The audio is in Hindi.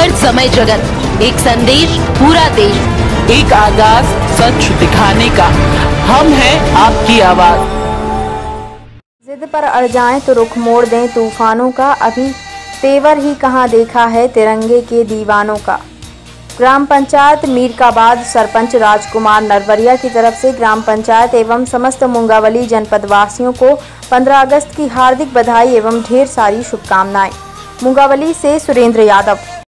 हर समय जगत, एक संदेश पूरा देश, एक आगाज सच दिखाने का, हम हैं आपकी आवाज। जिद पर अड़ जाएं तो रुख मोड़ दें तूफानों का, अभी तेवर ही कहाँ देखा है तिरंगे के दीवानों का। ग्राम पंचायत मीरकाबाद सरपंच राजकुमार नरवरिया की तरफ से ग्राम पंचायत एवं समस्त मुंगावली जनपद वासियों को 15 अगस्त की हार्दिक बधाई एवं ढेर सारी शुभकामनाएं। मुंगावली से सुरेंद्र यादव।